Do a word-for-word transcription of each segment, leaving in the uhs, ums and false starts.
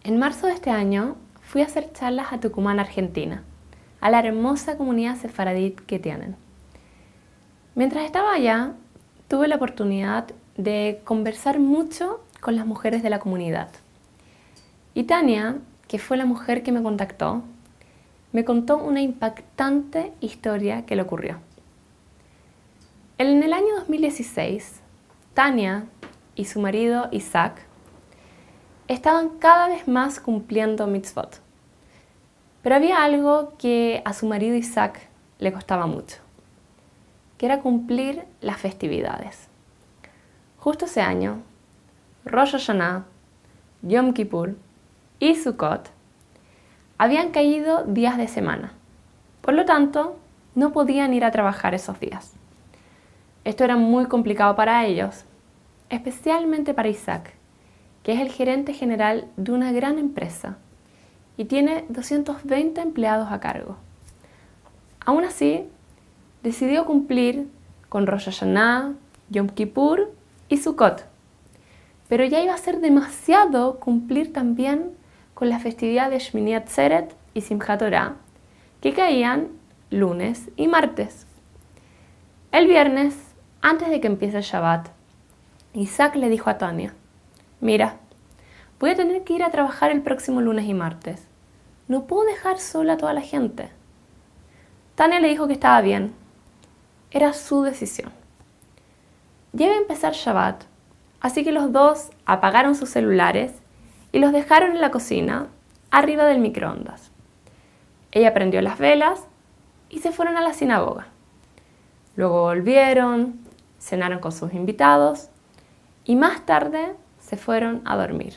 En marzo de este año fui a hacer charlas a Tucumán, Argentina, a la hermosa comunidad sefaradí que tienen. Mientras estaba allá, tuve la oportunidad de conversar mucho con las mujeres de la comunidad. Y Tania, que fue la mujer que me contactó, me contó una impactante historia que le ocurrió. En el año dos mil dieciséis, Tania y su marido Isaac estaban cada vez más cumpliendo mitzvot. Pero había algo que a su marido Isaac le costaba mucho, que era cumplir las festividades. Justo ese año, Rosh Hashanah, Yom Kippur y Sukkot habían caído días de semana. Por lo tanto, no podían ir a trabajar esos días. Esto era muy complicado para ellos, especialmente para Isaac, que es el gerente general de una gran empresa y tiene doscientos veinte empleados a cargo. Aún así, decidió cumplir con Rosh Hashanah, Yom Kippur y Sukkot, pero ya iba a ser demasiado cumplir también con la festividad de Shmini Atzeret y Simchat Torah, que caían lunes y martes. El viernes, antes de que empiece el Shabbat, Isaac le dijo a Tania: «Mira, voy a tener que ir a trabajar el próximo lunes y martes. No puedo dejar sola a toda la gente». Tania le dijo que estaba bien. Era su decisión. Ya iba a empezar Shabbat, así que los dos apagaron sus celulares y los dejaron en la cocina, arriba del microondas. Ella prendió las velas y se fueron a la sinagoga. Luego volvieron, cenaron con sus invitados y más tarde se fueron a dormir.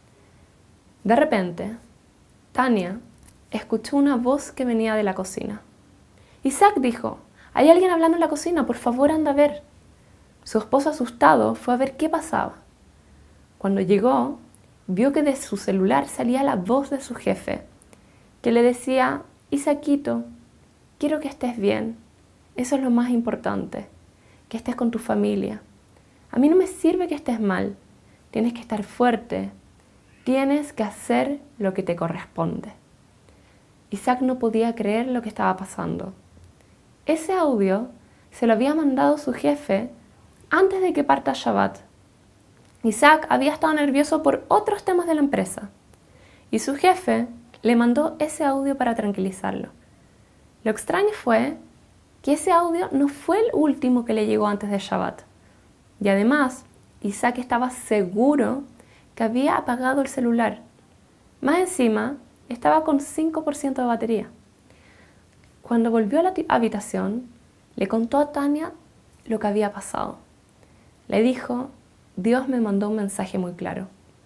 De repente, Tania escuchó una voz que venía de la cocina. Isaac dijo: «Hay alguien hablando en la cocina, por favor anda a ver». Su esposo, asustado, fue a ver qué pasaba. Cuando llegó, vio que de su celular salía la voz de su jefe, que le decía: «Isaquito, quiero que estés bien. Eso es lo más importante, que estés con tu familia. A mí no me sirve que estés mal. Tienes que estar fuerte. Tienes que hacer lo que te corresponde». Isaac no podía creer lo que estaba pasando. Ese audio se lo había mandado su jefe antes de que parta Shabbat. Isaac había estado nervioso por otros temas de la empresa y su jefe le mandó ese audio para tranquilizarlo. Lo extraño fue que ese audio no fue el último que le llegó antes de Shabbat. Y además, Isaac estaba seguro que había apagado el celular. Más encima, estaba con cinco por ciento de batería. Cuando volvió a la habitación, le contó a Tania lo que había pasado. Le dijo: «Dios me mandó un mensaje muy claro.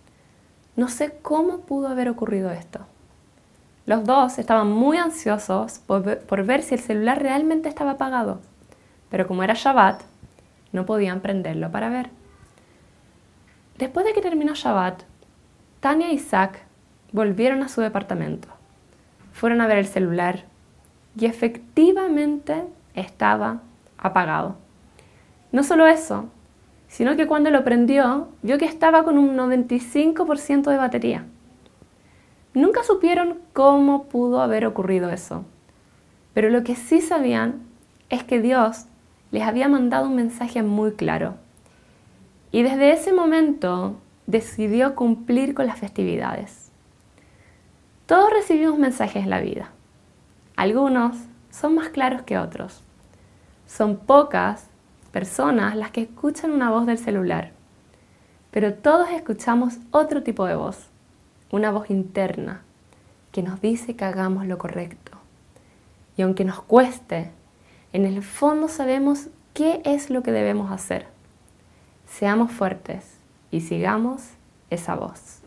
No sé cómo pudo haber ocurrido esto». Los dos estaban muy ansiosos por ver, por ver si el celular realmente estaba apagado, pero como era Shabbat, no podían prenderlo para ver. Después de que terminó Shabbat, Tania y Isaac volvieron a su departamento. Fueron a ver el celular y efectivamente estaba apagado. No solo eso, sino que cuando lo prendió, vio que estaba con un noventa y cinco por ciento de batería. Nunca supieron cómo pudo haber ocurrido eso, pero lo que sí sabían es que Dios les había mandado un mensaje muy claro. Y desde ese momento decidió cumplir con las festividades. Todos recibimos mensajes en la vida. Algunos son más claros que otros. Son pocas personas las que escuchan una voz del celular, pero todos escuchamos otro tipo de voz, una voz interna que nos dice que hagamos lo correcto. Y aunque nos cueste, en el fondo sabemos qué es lo que debemos hacer. Seamos fuertes y sigamos esa voz.